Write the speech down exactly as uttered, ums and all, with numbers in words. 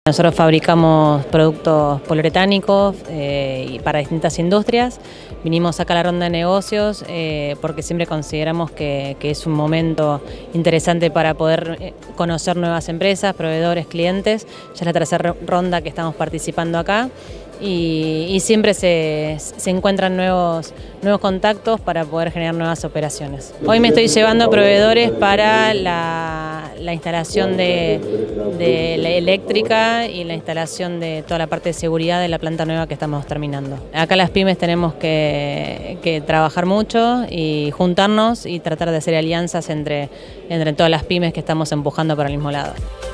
Nosotros fabricamos productos poliuretánicos eh, para distintas industrias. Vinimos acá a la ronda de negocios eh, porque siempre consideramos que, que es un momento interesante para poder conocer nuevas empresas, proveedores, clientes. Ya es la tercera ronda que estamos participando acá. Y, y siempre se, se encuentran nuevos, nuevos contactos para poder generar nuevas operaciones. Hoy me estoy llevando proveedores para la, la instalación de, de la eléctrica y la instalación de toda la parte de seguridad de la planta nueva que estamos terminando. Acá las pymes tenemos que, que trabajar mucho y juntarnos y tratar de hacer alianzas entre, entre todas las pymes que estamos empujando para el mismo lado.